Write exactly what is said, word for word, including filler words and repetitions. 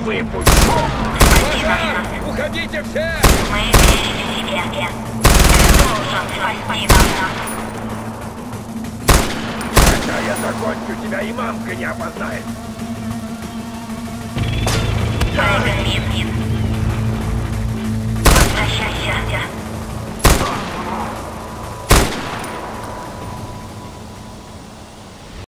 выпущу! Пожар! Уходите все! Мы верили тебе, Ген. Должен спасти нас. Когда я закончу, тебя и мамка не опознает.